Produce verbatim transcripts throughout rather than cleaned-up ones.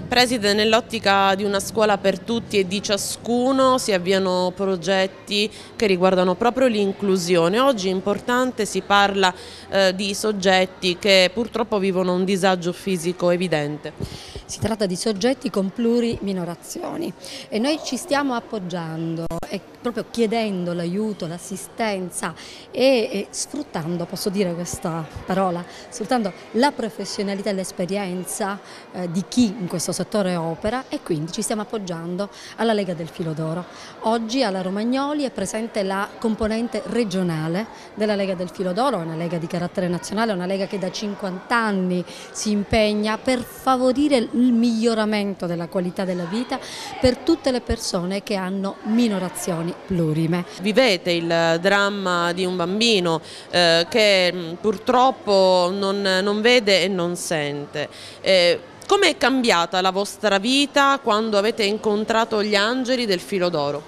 Preside, nell'ottica di una scuola per tutti e di ciascuno si avviano progetti che riguardano proprio l'inclusione. Oggi è importante, si parla eh, di soggetti che purtroppo vivono un disagio fisico evidente. Si tratta di soggetti con pluriminorazioni e noi ci stiamo appoggiando e proprio chiedendo l'aiuto, l'assistenza e, e sfruttando, posso dire questa parola, sfruttando la professionalità e l'esperienza eh, di chi in questo settore opera, e quindi ci stiamo appoggiando alla Lega del Filo d'Oro. Oggi alla Romagnoli è presente la componente regionale della Lega del Filo d'Oro, una lega di carattere nazionale, una lega che da cinquanta anni si impegna per favorire il miglioramento della qualità della vita per tutte le persone che hanno minorazioni plurime. Vivete il dramma di un bambino eh, che purtroppo non, non vede e non sente. Eh, Come è cambiata la vostra vita quando avete incontrato gli angeli del Filo d'Oro?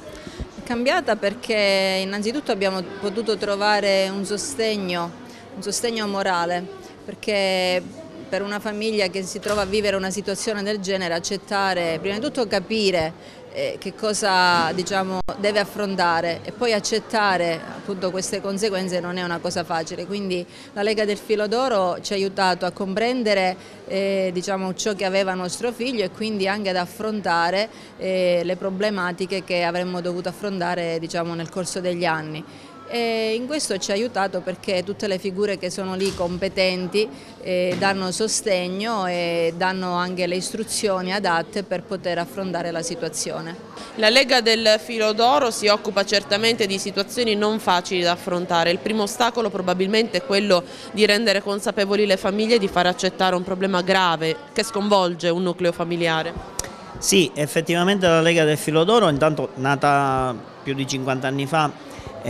È cambiata perché innanzitutto abbiamo potuto trovare un sostegno, un sostegno morale, perché per una famiglia che si trova a vivere una situazione del genere, accettare, prima di tutto capire eh, che cosa, diciamo, deve affrontare e poi accettare appunto queste conseguenze non è una cosa facile. Quindi la Lega del Filo d'Oro ci ha aiutato a comprendere eh, diciamo, ciò che aveva nostro figlio e quindi anche ad affrontare eh, le problematiche che avremmo dovuto affrontare, diciamo, nel corso degli anni. E in questo ci ha aiutato perché tutte le figure che sono lì competenti eh, danno sostegno e danno anche le istruzioni adatte per poter affrontare la situazione. La Lega del Filo d'Oro si occupa certamente di situazioni non facili da affrontare. Il primo ostacolo probabilmente è quello di rendere consapevoli le famiglie e di far accettare un problema grave che sconvolge un nucleo familiare. Sì, effettivamente la Lega del Filo d'Oro, intanto nata più di cinquanta anni fa,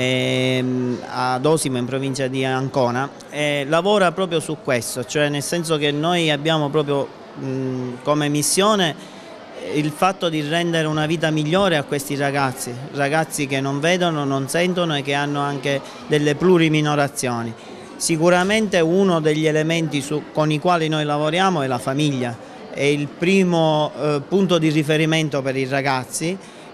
Ehm, ad Osimo in provincia di Ancona, e lavora proprio su questo, cioè nel senso che noi abbiamo proprio mh, come missione il fatto di rendere una vita migliore a questi ragazzi, ragazzi che non vedono, non sentono e che hanno anche delle pluriminorazioni. Sicuramente uno degli elementi su, con i quali noi lavoriamo è la famiglia, è il primo eh, punto di riferimento per i ragazzi,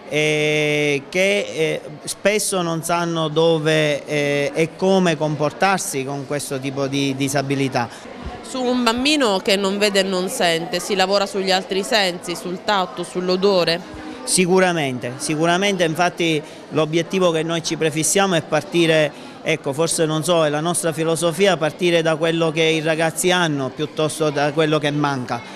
Eh, che eh, spesso non sanno dove eh, e come comportarsi con questo tipo di disabilità. Su un bambino che non vede e non sente si lavora sugli altri sensi, sul tatto, sull'odore? Sicuramente, sicuramente, infatti l'obiettivo che noi ci prefissiamo è partire, ecco, forse non so, è la nostra filosofia, partire da quello che i ragazzi hanno piuttosto da quello che manca.